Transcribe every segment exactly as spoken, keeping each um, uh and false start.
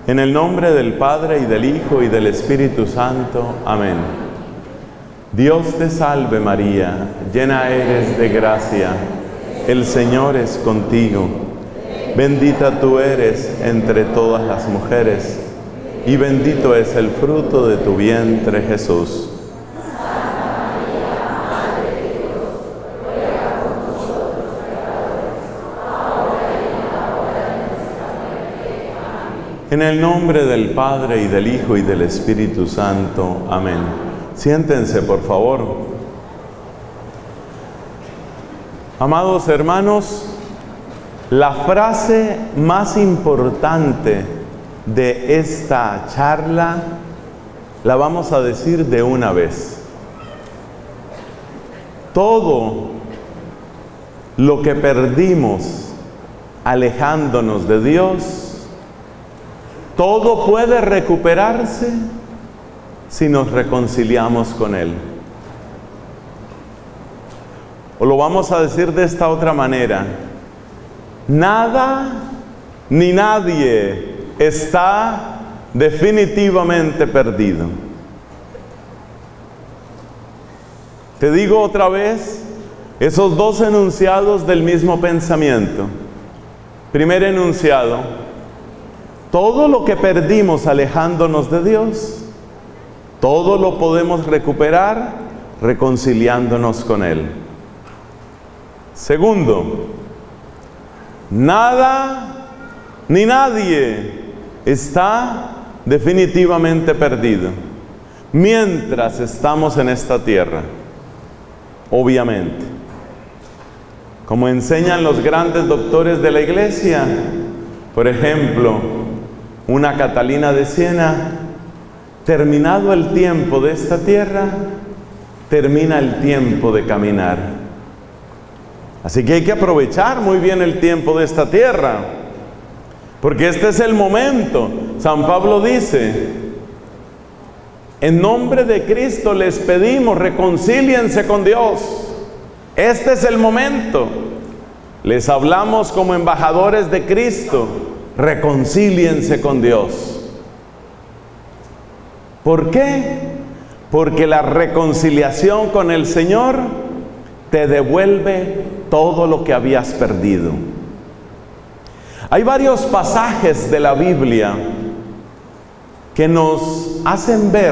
En el nombre del Padre, y del Hijo, y del Espíritu Santo. Amén. Dios te salve María, llena eres de gracia, el Señor es contigo. Bendita tú eres entre todas las mujeres, y bendito es el fruto de tu vientre, Jesús. En el nombre del Padre, y del Hijo, y del Espíritu Santo. Amén. Siéntense, por favor. Amados hermanos, la frase más importante de esta charla la vamos a decir de una vez. Todo lo que perdimos alejándonos de Dios, todo puede recuperarse si nos reconciliamos con Él. O lo vamos a decir de esta otra manera: nada ni nadie está definitivamente perdido. Te digo otra vez esos dos enunciados del mismo pensamiento. Primer enunciado: todo lo que perdimos alejándonos de Dios, todo lo podemos recuperar reconciliándonos con Él. Segundo, nada ni nadie está definitivamente perdido mientras estamos en esta tierra. Obviamente, como enseñan los grandes doctores de la Iglesia, por ejemplo, una Catalina de Siena: terminado el tiempo de esta tierra, termina el tiempo de caminar. Así que hay que aprovechar muy bien el tiempo de esta tierra, porque este es el momento. San Pablo dice: en nombre de Cristo les pedimos, reconcíliense con Dios. Este es el momento. Les hablamos como embajadores de Cristo: reconcíliense con Dios. ¿Por qué? Porque la reconciliación con el Señor te devuelve todo lo que habías perdido. Hay varios pasajes de la Biblia que nos hacen ver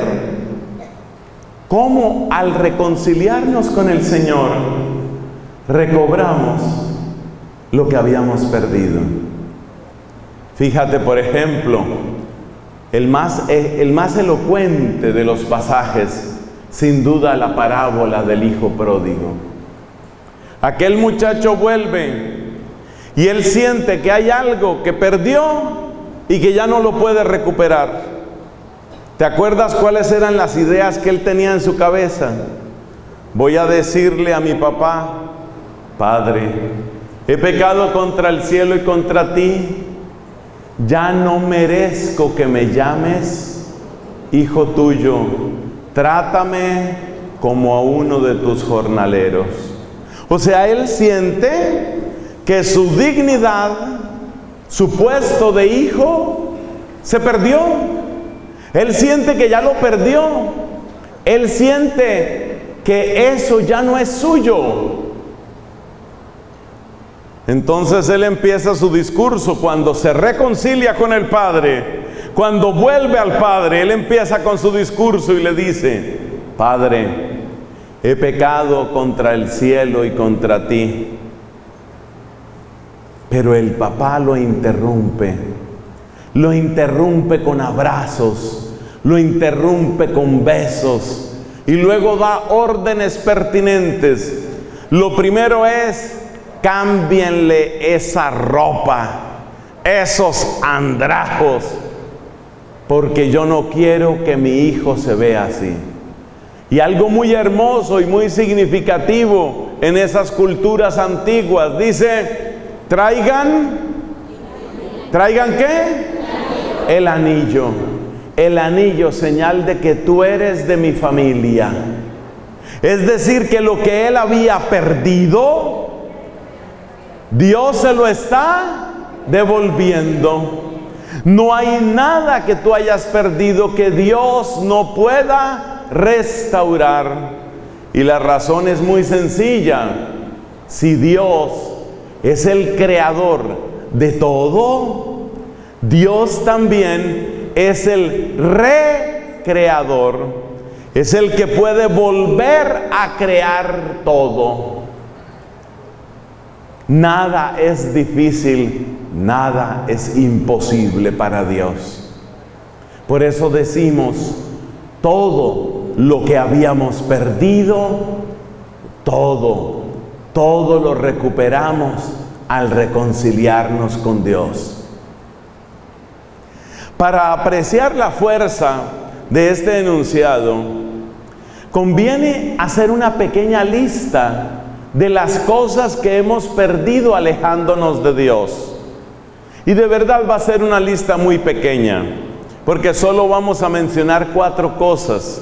cómo al reconciliarnos con el Señor recobramos lo que habíamos perdido. Fíjate, por ejemplo, el más, el más elocuente de los pasajes, sin duda, la parábola del hijo pródigo. Aquel muchacho vuelve y él siente que hay algo que perdió y que ya no lo puede recuperar. ¿Te acuerdas cuáles eran las ideas que él tenía en su cabeza? Voy a decirle a mi papá: Padre, he pecado contra el cielo y contra ti. Ya no merezco que me llames hijo tuyo. Trátame como a uno de tus jornaleros. O sea, él siente que su dignidad, su puesto de hijo, se perdió. Él siente que ya lo perdió. Él siente que eso ya no es suyo. Entonces él empieza su discurso. Cuando se reconcilia con el Padre, cuando vuelve al Padre, él empieza con su discurso y le dice: Padre, he pecado contra el cielo y contra ti. Pero el papá lo interrumpe, lo interrumpe con abrazos, lo interrumpe con besos y luego da órdenes pertinentes. Lo primero es: cámbienle esa ropa, esos andrajos, porque yo no quiero que mi hijo se vea así. Y algo muy hermoso y muy significativo en esas culturas antiguas, dice: traigan, ¿traigan qué? El anillo. El anillo, señal de que tú eres de mi familia. Es decir, que lo que él había perdido, Dios se lo está devolviendo. No hay nada que tú hayas perdido que Dios no pueda restaurar. Y la razón es muy sencilla. Si Dios es el creador de todo, Dios también es el recreador. Es el que puede volver a crear todo. Nada es difícil. Nada es imposible para Dios. Por eso decimos, todo lo que habíamos perdido, todo, todo lo recuperamos al reconciliarnos con Dios. Para apreciar la fuerza de este enunciado, conviene hacer una pequeña lista de las cosas que hemos perdido alejándonos de Dios. Y de verdad va a ser una lista muy pequeña, porque solo vamos a mencionar cuatro cosas.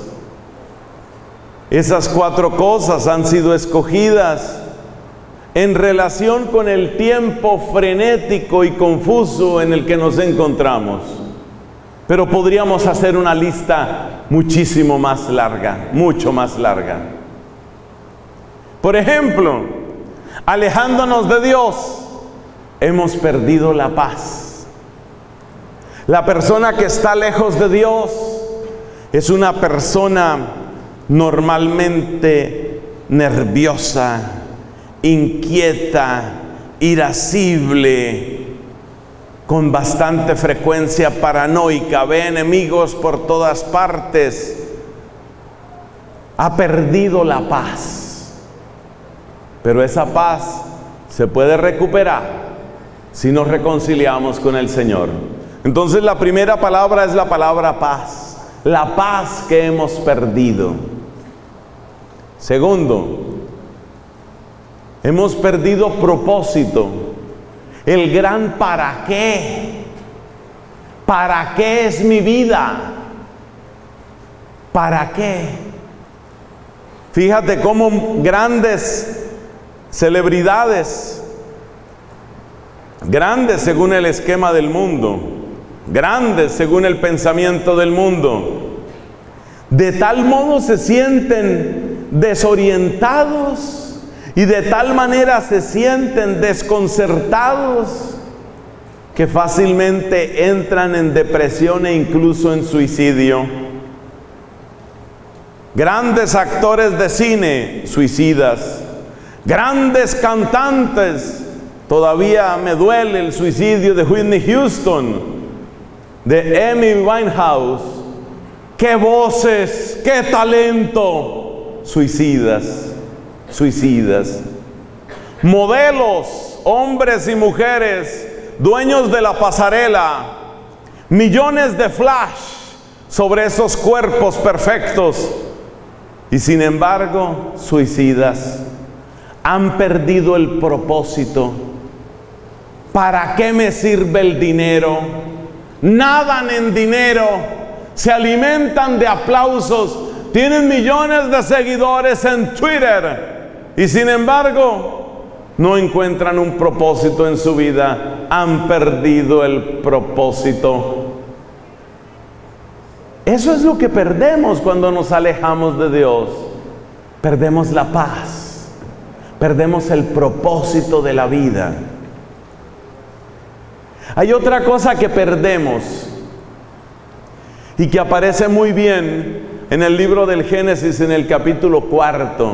Esas cuatro cosas han sido escogidas en relación con el tiempo frenético y confuso en el que nos encontramos. Pero podríamos hacer una lista muchísimo más larga, mucho más larga. Por ejemplo, alejándonos de Dios, hemos perdido la paz. La persona que está lejos de Dios es una persona normalmente nerviosa, inquieta, irascible, con bastante frecuencia paranoica, ve enemigos por todas partes, ha perdido la paz. Pero esa paz se puede recuperar si nos reconciliamos con el Señor. Entonces la primera palabra es la palabra paz, la paz que hemos perdido. Segundo, hemos perdido propósito, el gran para qué. ¿Para qué es mi vida? ¿Para qué? Fíjate cómo grandes celebridades, grandes según el esquema del mundo, grandes según el pensamiento del mundo, de tal modo se sienten desorientados y de tal manera se sienten desconcertados que fácilmente entran en depresión e incluso en suicidio. Grandes actores de cine, suicidas. Grandes cantantes, todavía me duele el suicidio de Whitney Houston, de Amy Winehouse. ¡Qué voces! ¡Qué talento! Suicidas, suicidas. Modelos, hombres y mujeres, dueños de la pasarela, millones de flash sobre esos cuerpos perfectos, y sin embargo, suicidas. Han perdido el propósito. ¿Para qué me sirve el dinero? Nadan en dinero, se alimentan de aplausos, tienen millones de seguidores en Twitter y sin embargo no encuentran un propósito en su vida. Han perdido el propósito. Eso es lo que perdemos cuando nos alejamos de Dios. Perdemos la paz. Perdemos el propósito de la vida. Hay otra cosa que perdemos y que aparece muy bien en el libro del Génesis, en el capítulo cuarto.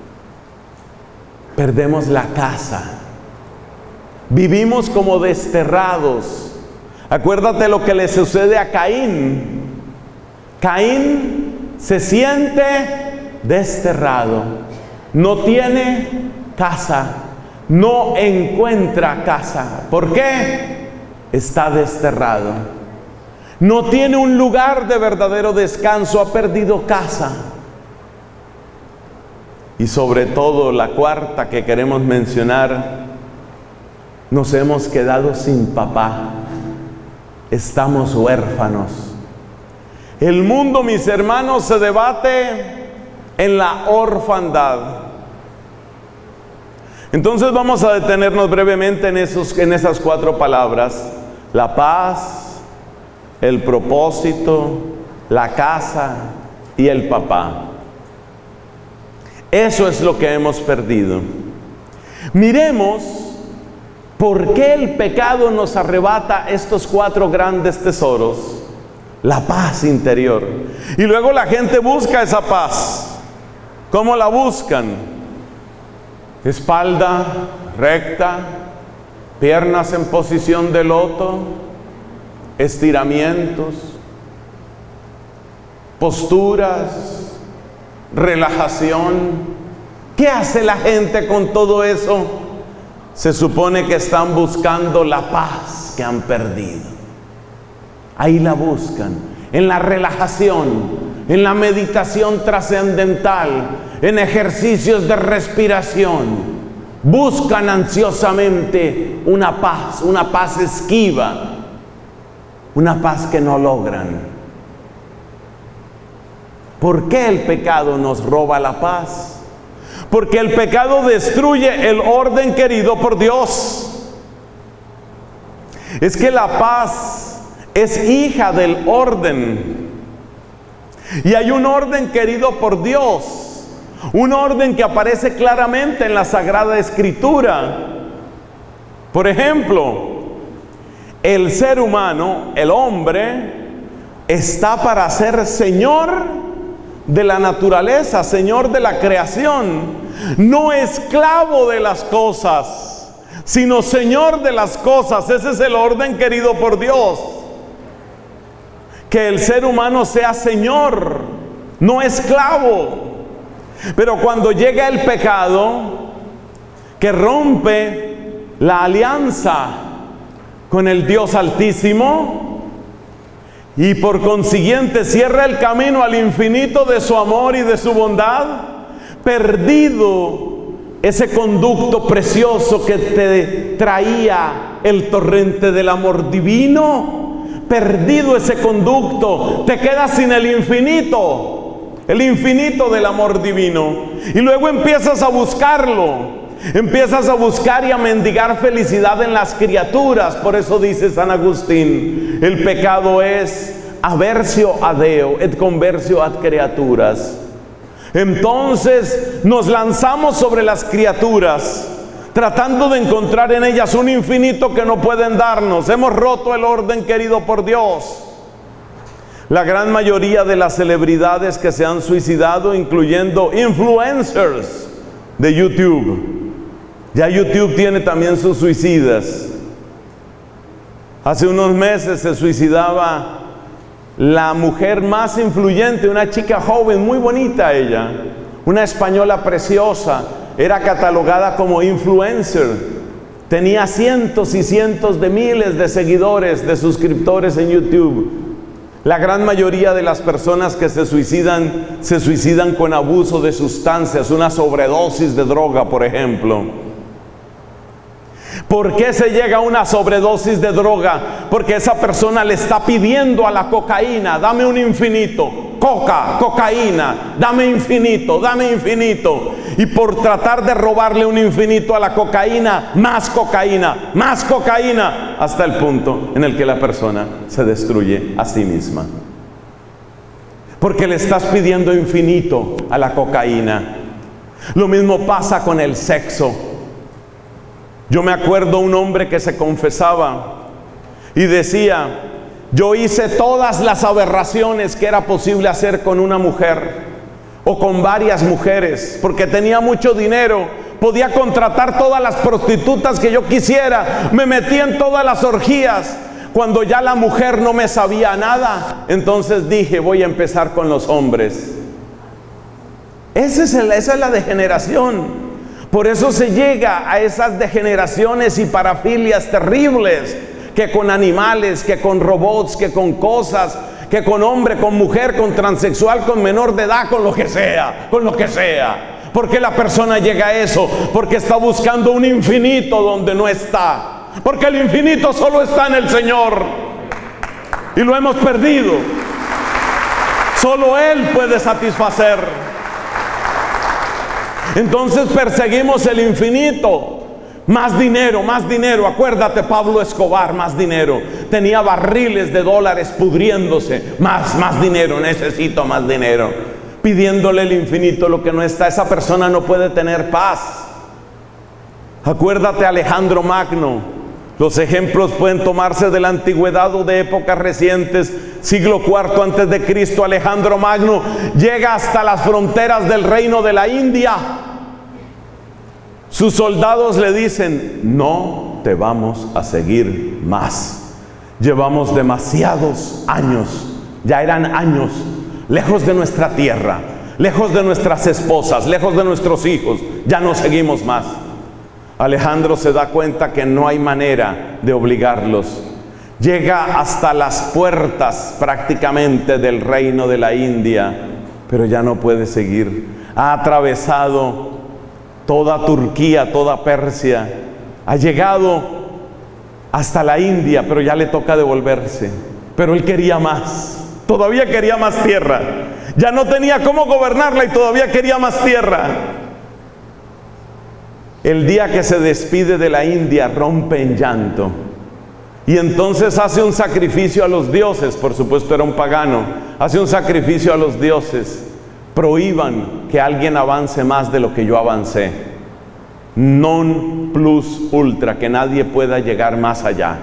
Perdemos la casa. Vivimos como desterrados. Acuérdate lo que le sucede a Caín. Caín se siente desterrado. No tiene casa, no encuentra casa. ¿Por qué? Está desterrado. No tiene un lugar de verdadero descanso, ha perdido casa. Y sobre todo, la cuarta que queremos mencionar, nos hemos quedado sin papá. Estamos huérfanos. El mundo, mis hermanos, se debate en la orfandad. Entonces vamos a detenernos brevemente en, esos, en esas cuatro palabras: la paz, el propósito, la casa y el papá. Eso es lo que hemos perdido. Miremos por qué el pecado nos arrebata estos cuatro grandes tesoros. La paz interior. Y luego la gente busca esa paz. ¿Cómo la buscan? Espalda recta, piernas en posición de loto, estiramientos, posturas, relajación. ¿Qué hace la gente con todo eso? Se supone que están buscando la paz que han perdido. Ahí la buscan, en la relajación, en la meditación trascendental, en ejercicios de respiración. Buscan ansiosamente una paz, una paz esquiva, una paz que no logran. ¿Por qué el pecado nos roba la paz? Porque el pecado destruye el orden querido por Dios. Es que la paz es hija del orden. Y hay un orden querido por Dios. Un orden que aparece claramente en la Sagrada Escritura. Por ejemplo, el ser humano, el hombre, está para ser señor de la naturaleza, señor de la creación, no esclavo de las cosas, sino señor de las cosas. Ese es el orden querido por Dios. Que el ser humano sea señor, no esclavo. Pero cuando llega el pecado, que rompe la alianza con el Dios Altísimo, y por consiguiente cierra el camino al infinito de su amor y de su bondad, perdido ese conducto precioso que te traía el torrente del amor divino, perdido ese conducto, te quedas sin el infinito, el infinito del amor divino. Y luego empiezas a buscarlo, empiezas a buscar y a mendigar felicidad en las criaturas. Por eso dice San Agustín, el pecado es aversio a Deo et conversio ad creaturas. Entonces nos lanzamos sobre las criaturas, tratando de encontrar en ellas un infinito que no pueden darnos. Hemos roto el orden querido por Dios. La gran mayoría de las celebridades que se han suicidado, incluyendo influencers de YouTube. Ya YouTube tiene también sus suicidas. Hace unos meses se suicidaba la mujer más influyente, una chica joven, muy bonita ella, una española preciosa, era catalogada como influencer, tenía cientos y cientos de miles de seguidores, de suscriptores en YouTube. La gran mayoría de las personas que se suicidan, se suicidan con abuso de sustancias, una sobredosis de droga, por ejemplo. ¿Por qué se llega a una sobredosis de droga? Porque esa persona le está pidiendo a la cocaína, dame un infinito, coca, cocaína, dame infinito, dame infinito. Y por tratar de robarle un infinito a la cocaína, más cocaína, más cocaína, hasta el punto en el que la persona se destruye a sí misma. Porque le estás pidiendo infinito a la cocaína. Lo mismo pasa con el sexo. Yo me acuerdo un hombre que se confesaba y decía, yo hice todas las aberraciones que era posible hacer con una mujer o con varias mujeres, porque tenía mucho dinero, podía contratar todas las prostitutas que yo quisiera, me metí en todas las orgías. Cuando ya la mujer no me sabía nada, entonces dije, voy a empezar con los hombres. Esa es, el, esa es la degeneración. Por eso se llega a esas degeneraciones y parafilias terribles, que con animales, que con robots, que con cosas, que con hombre, con mujer, con transexual, con menor de edad, con lo que sea, con lo que sea. ¿Por qué la persona llega a eso? Porque está buscando un infinito donde no está. Porque el infinito solo está en el Señor. Y lo hemos perdido. Solo Él puede satisfacer. Entonces perseguimos el infinito, Más dinero, más dinero. Acuérdate, Pablo Escobar, más dinero. Tenía barriles de dólares pudriéndose. Más, más dinero, necesito más dinero. Pidiéndole el infinito lo que no está. Esa persona no puede tener paz. Acuérdate, Alejandro Magno. Los ejemplos pueden tomarse de la antigüedad o de épocas recientes. Siglo cuarto antes de Cristo, Alejandro Magno llega hasta las fronteras del reino de la India. Sus soldados le dicen: no te vamos a seguir más. Llevamos demasiados años, ya eran años, lejos de nuestra tierra, lejos de nuestras esposas, lejos de nuestros hijos. Ya no seguimos más. Alejandro se da cuenta que no hay manera de obligarlos. Llega hasta las puertas prácticamente del reino de la India, pero ya no puede seguir. Ha atravesado toda Turquía, toda Persia, ha llegado hasta la India, pero ya le toca devolverse. Pero él quería más, todavía quería más tierra. Ya no tenía cómo gobernarla y todavía quería más tierra. El día que se despide de la India, rompe en llanto. Y entonces hace un sacrificio a los dioses. Por supuesto era un pagano. Hace un sacrificio a los dioses. Prohíban que alguien avance más de lo que yo avancé. Non plus ultra, que nadie pueda llegar más allá.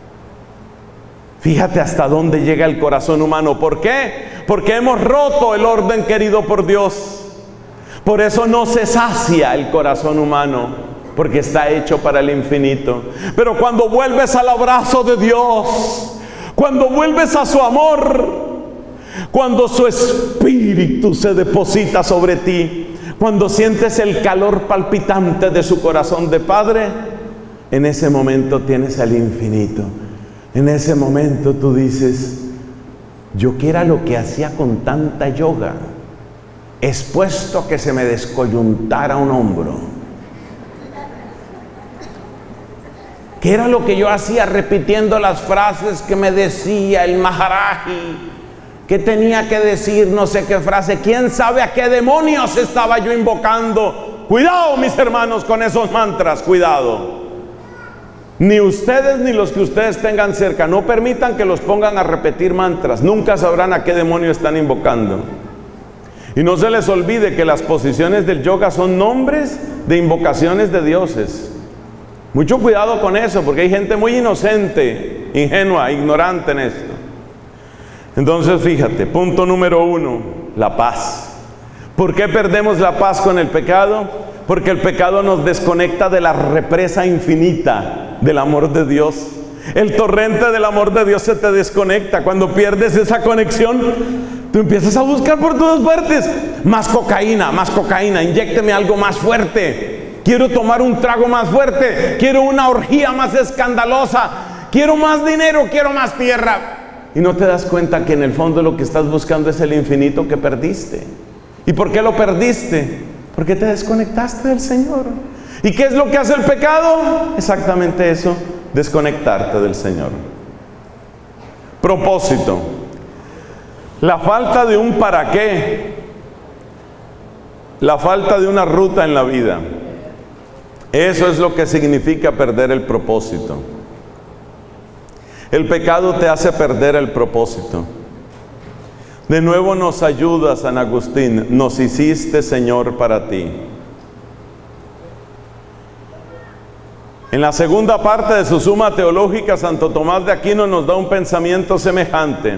Fíjate hasta dónde llega el corazón humano. ¿Por qué? Porque hemos roto el orden querido por Dios. Por eso no se sacia el corazón humano, porque está hecho para el infinito. Pero cuando vuelves al abrazo de Dios, cuando vuelves a su amor, cuando su espíritu se deposita sobre ti, cuando sientes el calor palpitante de su corazón de Padre, en ese momento tienes el infinito. En ese momento tú dices: yo que era lo que hacía con tanta yoga, expuesto a que se me descoyuntara un hombro. ¿Qué era lo que yo hacía repitiendo las frases que me decía el Maharaji? ¿Qué tenía que decir? No sé qué frase. ¿Quién sabe a qué demonios estaba yo invocando? Cuidado, mis hermanos, con esos mantras. Cuidado. Ni ustedes ni los que ustedes tengan cerca. No permitan que los pongan a repetir mantras. Nunca sabrán a qué demonio están invocando. Y no se les olvide que las posiciones del yoga son nombres de invocaciones de dioses. Mucho cuidado con eso, porque hay gente muy inocente, ingenua, ignorante en esto. Entonces fíjate, punto número uno, la paz. ¿Por qué perdemos la paz con el pecado? Porque el pecado nos desconecta de la represa infinita del amor de Dios. El torrente del amor de Dios se te desconecta. Cuando pierdes esa conexión, tú empiezas a buscar por todas partes. Más cocaína, más cocaína, inyécteme algo más fuerte. Quiero tomar un trago más fuerte. Quiero una orgía más escandalosa. Quiero más dinero, quiero más tierra. Y no te das cuenta que en el fondo lo que estás buscando es el infinito que perdiste. ¿Y por qué lo perdiste? Porque te desconectaste del Señor. ¿Y qué es lo que hace el pecado? Exactamente eso, desconectarte del Señor. Propósito. La falta de un para qué, la falta de una ruta en la vida, eso es lo que significa perder el propósito. El pecado te hace perder el propósito. De nuevo nos ayuda San Agustín: nos hiciste, Señor, para ti. En la segunda parte de su Suma Teológica, Santo Tomás de Aquino nos da un pensamiento semejante.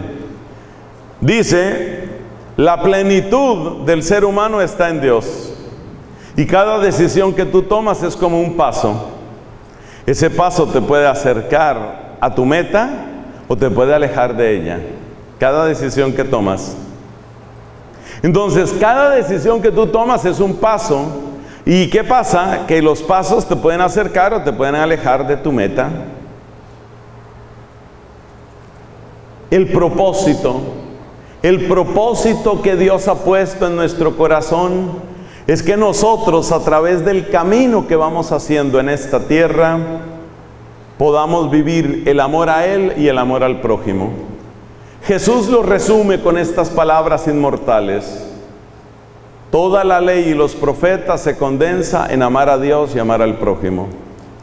Dice: la plenitud del ser humano está en Dios, y cada decisión que tú tomas es como un paso. Ese paso te puede acercar a tu meta o te puede alejar de ella. Cada decisión que tomas. Entonces, cada decisión que tú tomas es un paso. ¿Y qué pasa? Que los pasos te pueden acercar o te pueden alejar de tu meta. El propósito, el propósito que Dios ha puesto en nuestro corazón es que nosotros, a través del camino que vamos haciendo en esta tierra, podamos vivir el amor a Él y el amor al prójimo. Jesús lo resume con estas palabras inmortales: toda la ley y los profetas se condensa en amar a Dios y amar al prójimo.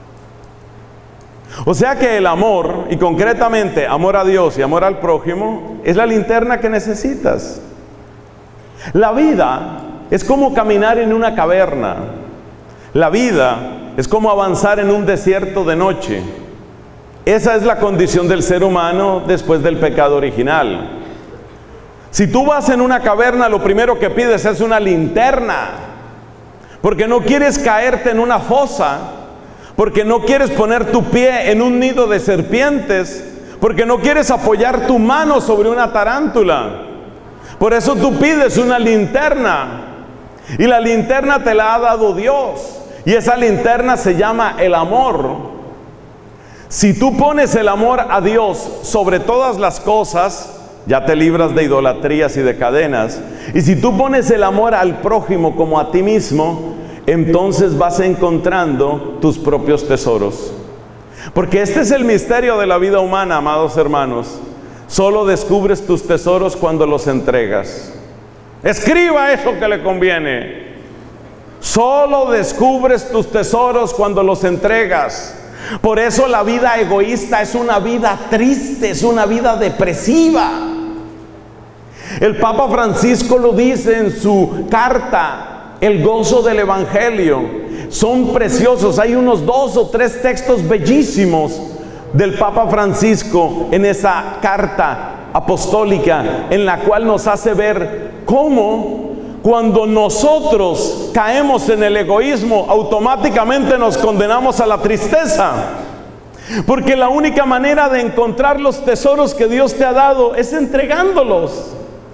O sea que el amor, y concretamente amor a Dios y amor al prójimo, es la linterna que necesitas. La vida es como caminar en una caverna. La vida es como avanzar en un desierto de noche. Esa es la condición del ser humano después del pecado original. Si tú vas en una caverna, lo primero que pides es una linterna, porque no quieres caerte en una fosa, porque no quieres poner tu pie en un nido de serpientes, porque no quieres apoyar tu mano sobre una tarántula. Por eso tú pides una linterna, y la linterna te la ha dado Dios, y esa linterna se llama el amor. Si tú pones el amor a Dios sobre todas las cosas, ya te libras de idolatrías y de cadenas. Y si tú pones el amor al prójimo como a ti mismo, entonces vas encontrando tus propios tesoros. Porque este es el misterio de la vida humana, amados hermanos. Solo descubres tus tesoros cuando los entregas. Escriba eso que le conviene. Solo descubres tus tesoros cuando los entregas. Por eso la vida egoísta es una vida triste, es una vida depresiva. El Papa Francisco lo dice en su carta, El gozo del Evangelio. Son preciosos, hay unos dos o tres textos bellísimos del Papa Francisco en esa carta apostólica, en la cual nos hace ver cómo cuando nosotros caemos en el egoísmo, automáticamente nos condenamos a la tristeza. Porque la única manera de encontrar los tesoros que Dios te ha dado es entregándolos.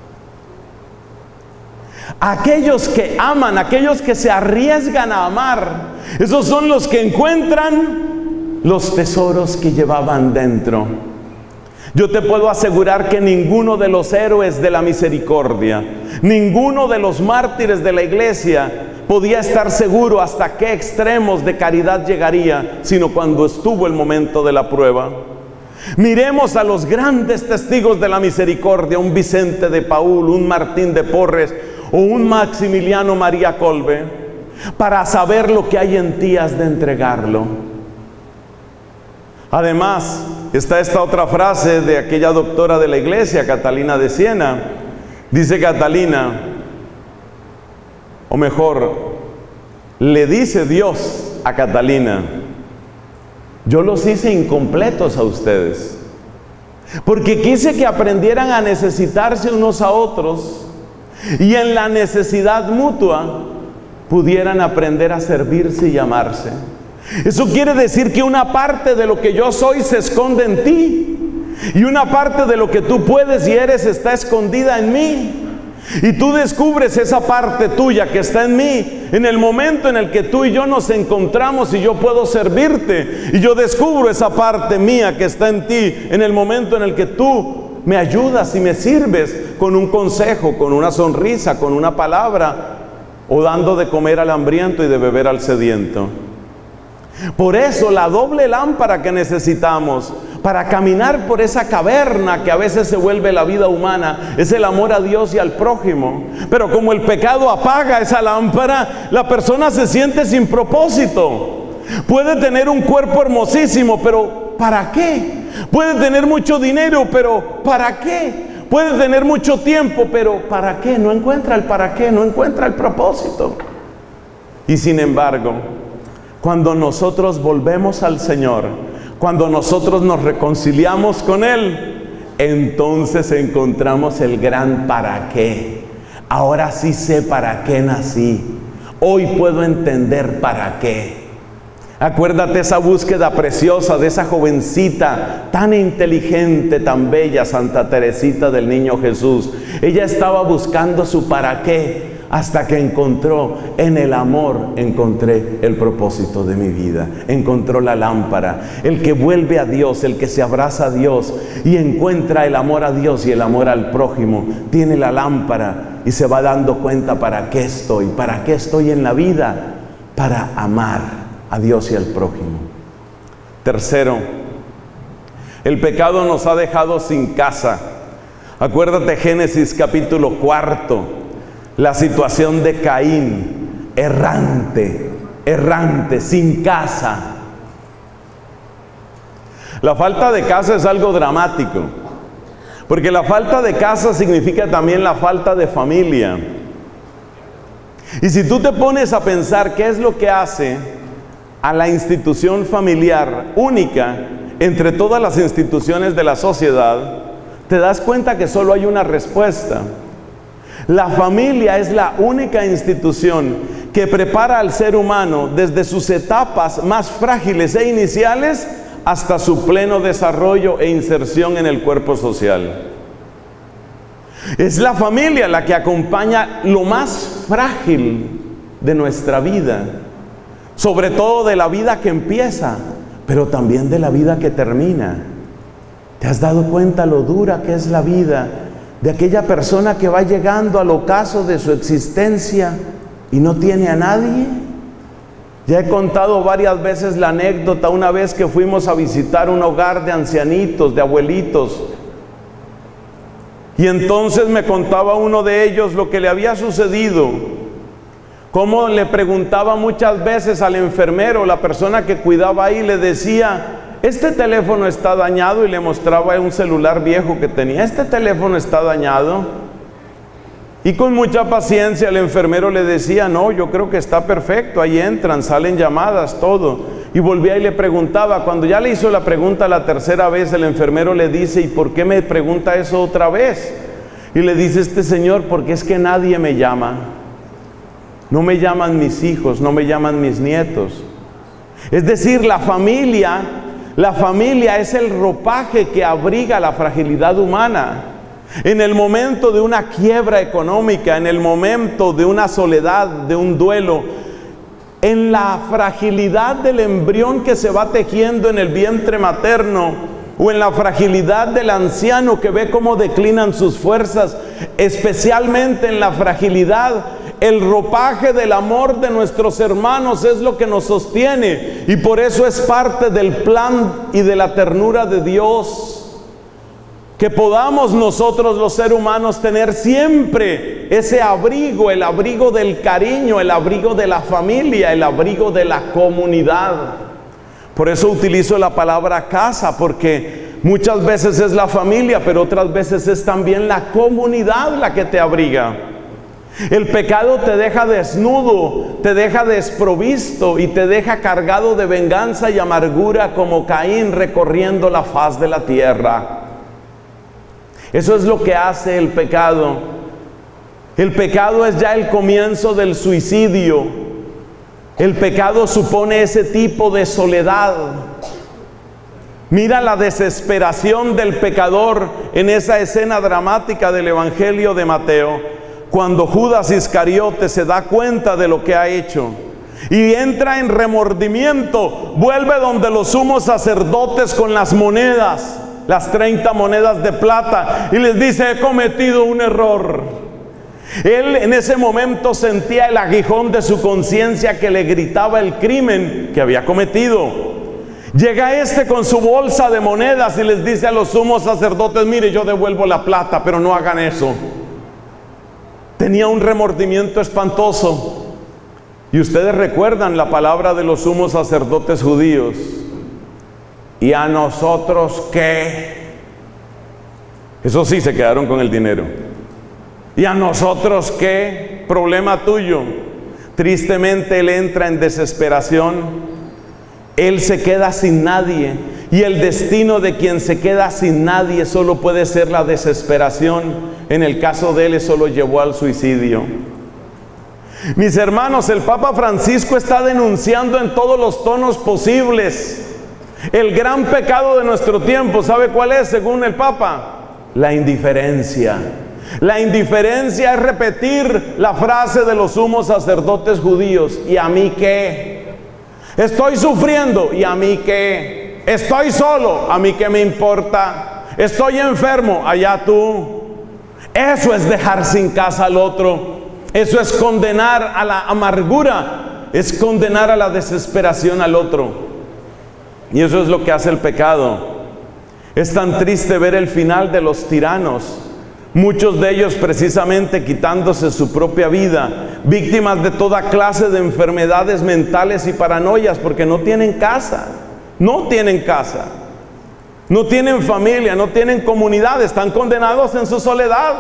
Aquellos que aman, aquellos que se arriesgan a amar, esos son los que encuentran los tesoros que llevaban dentro. Yo te puedo asegurar que ninguno de los héroes de la misericordia, ninguno de los mártires de la iglesia podía estar seguro hasta qué extremos de caridad llegaría, sino cuando estuvo el momento de la prueba. Miremos a los grandes testigos de la misericordia, un Vicente de Paúl, un Martín de Porres o un Maximiliano María Kolbe, para saber lo que hay en ti has de entregarlo. Además, está esta otra frase de aquella doctora de la iglesia, Catalina de Siena. Dice Catalina, o mejor, le dice Dios a Catalina: yo los hice incompletos a ustedes, porque quise que aprendieran a necesitarse unos a otros, y en la necesidad mutua pudieran aprender a servirse y amarse. Eso quiere decir que una parte de lo que yo soy se esconde en ti, y una parte de lo que tú puedes y eres está escondida en mí. Y tú descubres esa parte tuya que está en mí en el momento en el que tú y yo nos encontramos y yo puedo servirte, y yo descubro esa parte mía que está en ti en el momento en el que tú me ayudas y me sirves con un consejo, con una sonrisa, con una palabra, o dando de comer al hambriento y de beber al sediento. Por eso la doble lámpara que necesitamos para caminar por esa caverna que a veces se vuelve la vida humana es el amor a Dios y al prójimo. Pero como el pecado apaga esa lámpara, la persona se siente sin propósito. Puede tener un cuerpo hermosísimo, pero ¿para qué? Puede tener mucho dinero, pero ¿para qué? Puede tener mucho tiempo, pero ¿para qué? No encuentra el para qué, no encuentra el propósito. Y sin embargo, cuando nosotros volvemos al Señor, cuando nosotros nos reconciliamos con Él, entonces encontramos el gran para qué. Ahora sí sé para qué nací. Hoy puedo entender para qué. Acuérdate esa búsqueda preciosa de esa jovencita tan inteligente, tan bella, Santa Teresita del Niño Jesús. Ella estaba buscando su para qué, hasta que encontró en el amor, encontré el propósito de mi vida. Encontró la lámpara. El que vuelve a Dios, el que se abraza a Dios y encuentra el amor a Dios y el amor al prójimo, tiene la lámpara y se va dando cuenta para qué estoy, para qué estoy en la vida, para amar a Dios y al prójimo. Tercero, el pecado nos ha dejado sin casa. Acuérdate Génesis capítulo cuarto. La situación de Caín, errante, errante, sin casa. La falta de casa es algo dramático, porque la falta de casa significa también la falta de familia. Y si tú te pones a pensar qué es lo que hace a la institución familiar única entre todas las instituciones de la sociedad, te das cuenta que solo hay una respuesta. La familia es la única institución que prepara al ser humano desde sus etapas más frágiles e iniciales hasta su pleno desarrollo e inserción en el cuerpo social. Es la familia la que acompaña lo más frágil de nuestra vida, sobre todo de la vida que empieza, pero también de la vida que termina. ¿Te has dado cuenta lo dura que es la vida de aquella persona que va llegando al ocaso de su existencia y no tiene a nadie? Ya he contado varias veces la anécdota, una vez que fuimos a visitar un hogar de ancianitos, de abuelitos, y entonces me contaba uno de ellos lo que le había sucedido, cómo le preguntaba muchas veces al enfermero, la persona que cuidaba ahí, le decía: este teléfono está dañado, y le mostraba un celular viejo que tenía. Este teléfono está dañado. Y con mucha paciencia el enfermero le decía: no, yo creo que está perfecto, ahí entran, salen llamadas, todo. Y volvía y le preguntaba. Cuando ya le hizo la pregunta la tercera vez, el enfermero le dice: ¿y por qué me pregunta eso otra vez? Y le dice este señor: porque es que nadie me llama. No me llaman mis hijos, no me llaman mis nietos. Es decir, la familia, la familia es el ropaje que abriga la fragilidad humana. En el momento de una quiebra económica, en el momento de una soledad, de un duelo, en la fragilidad del embrión que se va tejiendo en el vientre materno, o en la fragilidad del anciano que ve cómo declinan sus fuerzas, especialmente en la fragilidad, el ropaje del amor de nuestros hermanos es lo que nos sostiene, y por eso es parte del plan y de la ternura de Dios. Que podamos nosotros los seres humanos tener siempre ese abrigo, el abrigo del cariño, el abrigo de la familia, el abrigo de la comunidad. Por eso utilizo la palabra casa, porque muchas veces es la familia, pero otras veces es también la comunidad la que te abriga. El pecado te deja desnudo, te deja desprovisto y te deja cargado de venganza y amargura como Caín recorriendo la faz de la tierra. Eso es lo que hace el pecado. El pecado es ya el comienzo del suicidio. El pecado supone ese tipo de soledad. Mira la desesperación del pecador en esa escena dramática del Evangelio de Mateo, cuando Judas Iscariote se da cuenta de lo que ha hecho y entra en remordimiento. Vuelve donde los sumos sacerdotes con las monedas, las treinta monedas de plata, y les dice: he cometido un error. Él en ese momento sentía el aguijón de su conciencia que le gritaba el crimen que había cometido. Llega este con su bolsa de monedas y les dice a los sumos sacerdotes: mire, yo devuelvo la plata, pero no hagan eso. Tenía un remordimiento espantoso. Y ustedes recuerdan la palabra de los sumos sacerdotes judíos: ¿y a nosotros qué? Eso sí, se quedaron con el dinero. ¿Y a nosotros qué? Problema tuyo. Tristemente él entra en desesperación. Él se queda sin nadie. Y el destino de quien se queda sin nadie solo puede ser la desesperación. En el caso de él, eso lo llevó al suicidio. Mis hermanos, el Papa Francisco está denunciando en todos los tonos posibles el gran pecado de nuestro tiempo. ¿Sabe cuál es, según el Papa? La indiferencia. La indiferencia es repetir la frase de los sumos sacerdotes judíos: ¿y a mí qué? Estoy sufriendo, ¿y a mí qué? Estoy solo, ¿a mí qué me importa? Estoy enfermo, allá tú. Eso es dejar sin casa al otro. Eso es condenar a la amargura. Es condenar a la desesperación al otro. Y eso es lo que hace el pecado. Es tan triste ver el final de los tiranos, muchos de ellos precisamente quitándose su propia vida, víctimas de toda clase de enfermedades mentales y paranoias, porque no tienen casa, no tienen casa. no tienen familia, no tienen comunidad, están condenados en su soledad.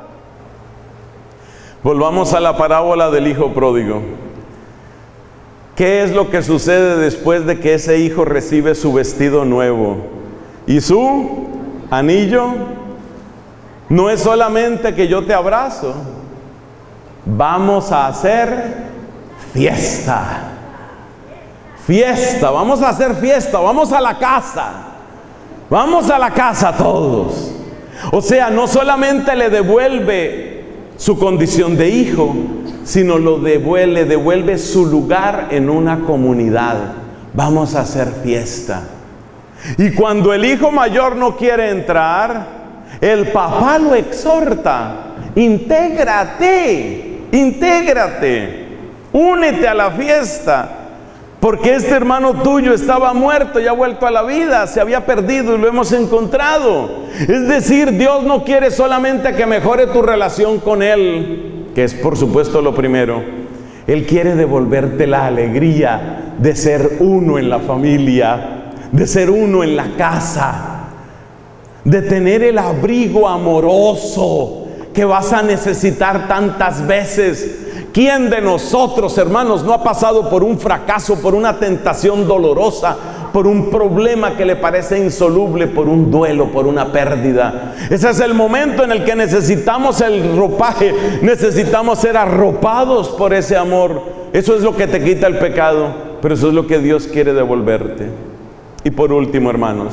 Volvamos a la parábola del hijo pródigo. ¿Qué es lo que sucede después de que ese hijo recibe su vestido nuevo y su anillo? No es solamente que yo te abrazo, vamos a hacer fiesta. Fiesta, vamos a hacer fiesta, vamos a la casa. Vamos a la casa todos. O sea, no solamente le devuelve su condición de hijo, sino lo devuelve, le devuelve su lugar en una comunidad. Vamos a hacer fiesta. Y cuando el hijo mayor no quiere entrar, el papá lo exhorta: intégrate, intégrate, únete a la fiesta, porque este hermano tuyo estaba muerto y ha vuelto a la vida, se había perdido y lo hemos encontrado. Es decir, Dios no quiere solamente que mejore tu relación con Él, que es por supuesto lo primero. Él quiere devolverte la alegría de ser uno en la familia, de ser uno en la casa, de tener el abrigo amoroso que vas a necesitar tantas veces. ¿Quién de nosotros, hermanos, no ha pasado por un fracaso, por una tentación dolorosa, por un problema que le parece insoluble, por un duelo, por una pérdida? Ese es el momento en el que necesitamos el ropaje, necesitamos ser arropados por ese amor. Eso es lo que te quita el pecado, pero eso es lo que Dios quiere devolverte. Y por último, hermanos,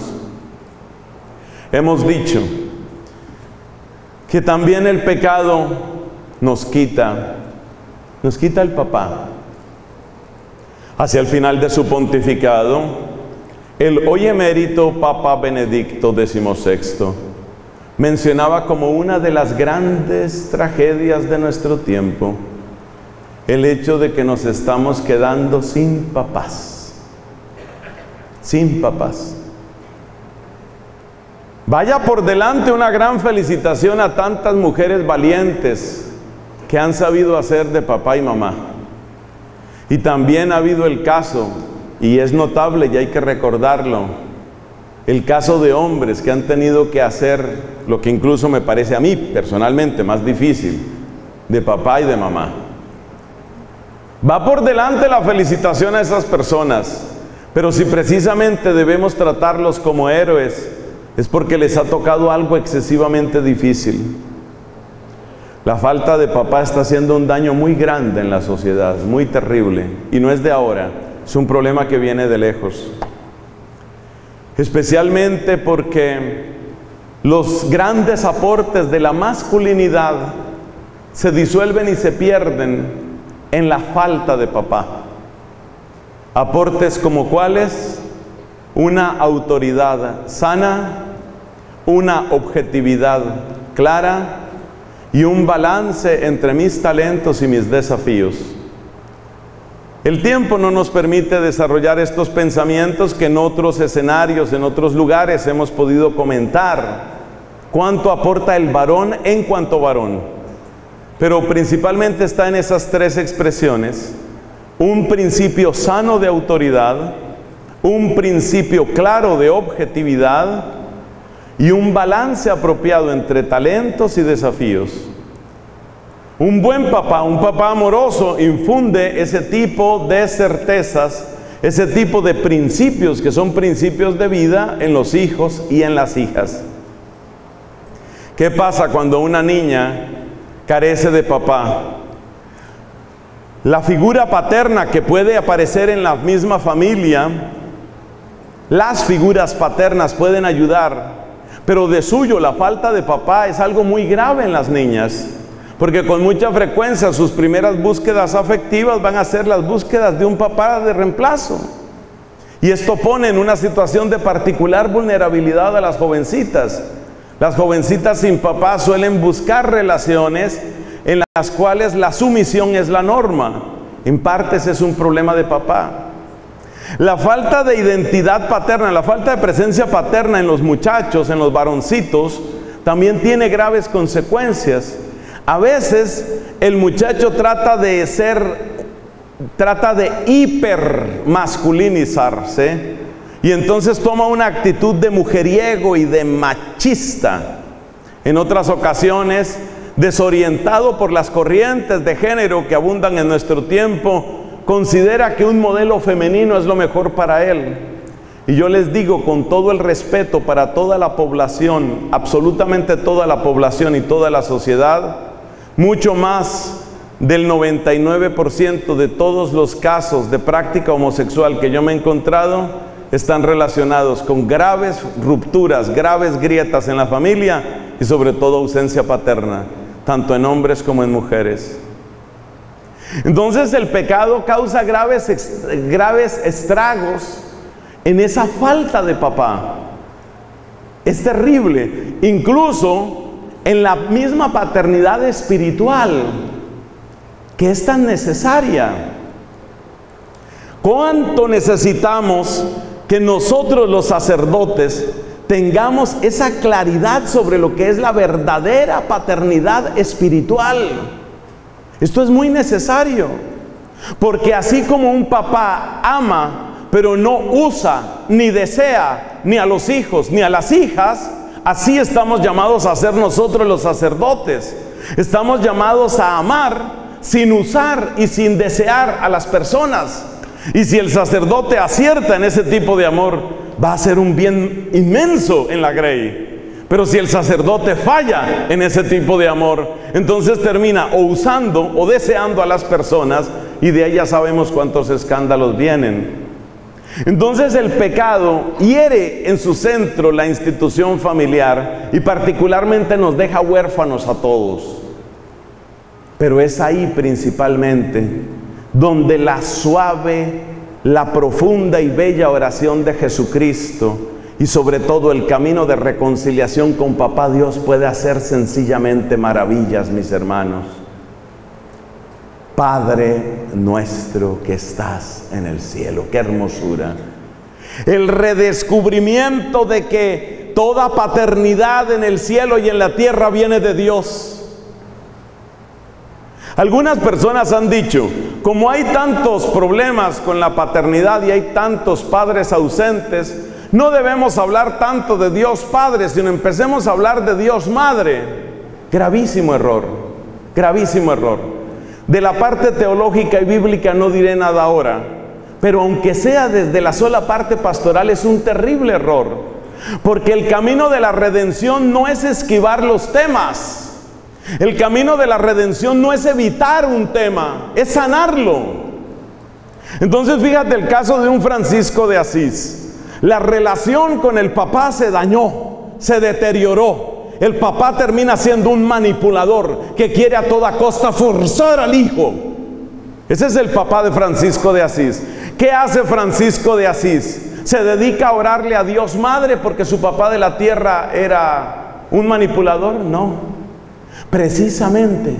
hemos dicho que también el pecado nos quita Nos quita el papá. Hacia el final de su pontificado, el hoy emérito Papa Benedicto decimosexto mencionaba como una de las grandes tragedias de nuestro tiempo el hecho de que nos estamos quedando sin papás. Sin papás. Vaya por delante una gran felicitación a tantas mujeres valientes que han sabido hacer de papá y mamá. Y también ha habido el caso, y es notable y hay que recordarlo, el caso de hombres que han tenido que hacer lo que incluso me parece a mí personalmente más difícil, de papá y de mamá. Va por delante la felicitación a esas personas, pero si precisamente debemos tratarlos como héroes, es porque les ha tocado algo excesivamente difícil. La falta de papá está haciendo un daño muy grande en la sociedad, muy terrible, y no es de ahora, es un problema que viene de lejos. Especialmente porque los grandes aportes de la masculinidad se disuelven y se pierden en la falta de papá. Aportes como cuáles: una autoridad sana, una objetividad clara, y un balance entre mis talentos y mis desafíos. El tiempo no nos permite desarrollar estos pensamientos que en otros escenarios, en otros lugares hemos podido comentar. ¿Cuánto aporta el varón en cuanto varón? Pero principalmente está en esas tres expresiones: un principio sano de autoridad, un principio claro de objetividad y un balance apropiado entre talentos y desafíos. Un buen papá, un papá amoroso, infunde ese tipo de certezas, ese tipo de principios que son principios de vida en los hijos y en las hijas. ¿Qué pasa cuando una niña carece de papá? La figura paterna que puede aparecer en la misma familia, las figuras paternas pueden ayudar, pero de suyo la falta de papá es algo muy grave en las niñas, porque con mucha frecuencia sus primeras búsquedas afectivas van a ser las búsquedas de un papá de reemplazo. Y esto pone en una situación de particular vulnerabilidad a las jovencitas. Las jovencitas sin papá suelen buscar relaciones en las cuales la sumisión es la norma. En parte ese es un problema de papá. La falta de identidad paterna, la falta de presencia paterna en los muchachos, en los varoncitos, también tiene graves consecuencias. A veces el muchacho trata de ser, trata de hipermasculinizarse, y entonces toma una actitud de mujeriego y de machista. En otras ocasiones, desorientado por las corrientes de género que abundan en nuestro tiempo, considera que un modelo femenino es lo mejor para él. Y yo les digo con todo el respeto para toda la población, absolutamente toda la población y toda la sociedad, mucho más del noventa y nueve por ciento de todos los casos de práctica homosexual que yo me he encontrado están relacionados con graves rupturas, graves grietas en la familia y sobre todo ausencia paterna, tanto en hombres como en mujeres. Entonces el pecado causa graves, graves estragos en esa falta de papá. Es terrible, incluso en la misma paternidad espiritual, que es tan necesaria. ¿Cuánto necesitamos que nosotros los sacerdotes tengamos esa claridad sobre lo que es la verdadera paternidad espiritual? Esto es muy necesario, porque así como un papá ama, pero no usa, ni desea, ni a los hijos, ni a las hijas, así estamos llamados a ser nosotros los sacerdotes. Estamos llamados a amar sin usar y sin desear a las personas. Y si el sacerdote acierta en ese tipo de amor, va a ser un bien inmenso en la grey. Pero si el sacerdote falla en ese tipo de amor, entonces termina o usando o deseando a las personas, y de ahí ya sabemos cuántos escándalos vienen. Entonces el pecado hiere en su centro la institución familiar y particularmente nos deja huérfanos a todos. Pero es ahí principalmente donde la suave, la profunda y bella oración de Jesucristo y sobre todo el camino de reconciliación con Papá Dios puede hacer sencillamente maravillas, mis hermanos. Padre nuestro que estás en el cielo. ¡Qué hermosura! El redescubrimiento de que toda paternidad en el cielo y en la tierra viene de Dios. Algunas personas han dicho, como hay tantos problemas con la paternidad y hay tantos padres ausentes, no debemos hablar tanto de Dios Padre, sino empecemos a hablar de Dios Madre. Gravísimo error, gravísimo error. De la parte teológica y bíblica no diré nada ahora, pero aunque sea desde la sola parte pastoral es un terrible error, porque el camino de la redención no es esquivar los temas. El camino de la redención no es evitar un tema, es sanarlo. Entonces fíjate el caso de un Francisco de Asís. La relación con el papá se dañó, se deterioró. El papá termina siendo un manipulador que quiere a toda costa forzar al hijo. Ese es el papá de Francisco de Asís. ¿Qué hace Francisco de Asís? Se dedica a orarle a Dios Madre porque su papá de la tierra era un manipulador. No. Precisamente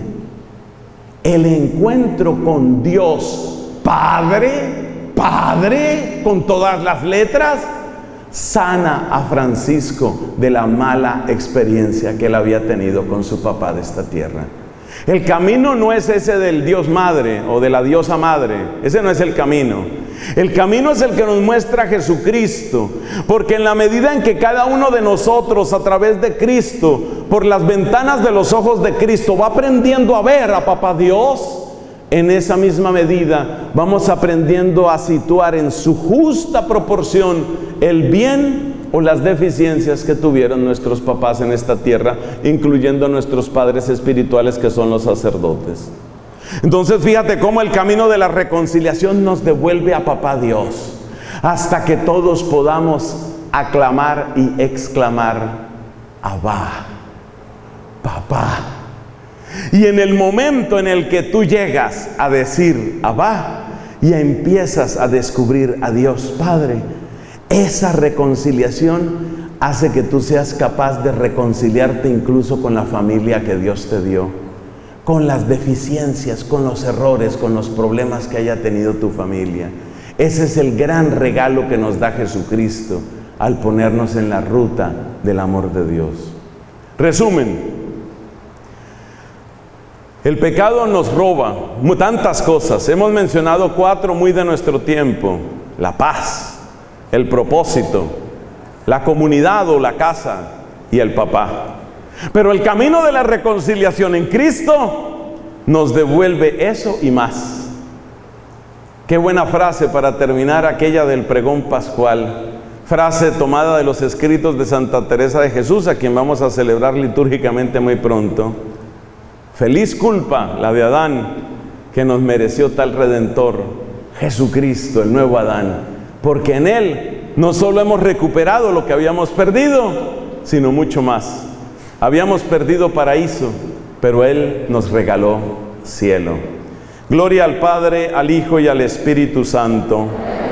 el encuentro con Dios Padre, Padre, con todas las letras, sana a Francisco de la mala experiencia que él había tenido con su papá de esta tierra. El camino no es ese del Dios Madre o de la Diosa Madre, ese no es el camino. El camino es el que nos muestra Jesucristo, porque en la medida en que cada uno de nosotros a través de Cristo, por las ventanas de los ojos de Cristo, va aprendiendo a ver a Papá Dios, en esa misma medida vamos aprendiendo a situar en su justa proporción el bien o las deficiencias que tuvieron nuestros papás en esta tierra, incluyendo a nuestros padres espirituales que son los sacerdotes. Entonces fíjate cómo el camino de la reconciliación nos devuelve a Papá Dios, hasta que todos podamos aclamar y exclamar: Abba, Papá. Y en el momento en el que tú llegas a decir Abba, y empiezas a descubrir a Dios Padre, esa reconciliación hace que tú seas capaz de reconciliarte incluso con la familia que Dios te dio, con las deficiencias, con los errores, con los problemas que haya tenido tu familia. Ese es el gran regalo que nos da Jesucristo al ponernos en la ruta del amor de Dios. Resumen: el pecado nos roba tantas cosas. Hemos mencionado cuatro muy de nuestro tiempo: la paz, el propósito, la comunidad o la casa y el papá. Pero el camino de la reconciliación en Cristo nos devuelve eso y más. Qué buena frase para terminar aquella del pregón pascual. Frase tomada de los escritos de Santa Teresa de Jesús, a quien vamos a celebrar litúrgicamente muy pronto. Feliz culpa la de Adán, que nos mereció tal Redentor, Jesucristo, el nuevo Adán, porque en Él no solo hemos recuperado lo que habíamos perdido, sino mucho más. Habíamos perdido paraíso, pero Él nos regaló cielo. Gloria al Padre, al Hijo y al Espíritu Santo.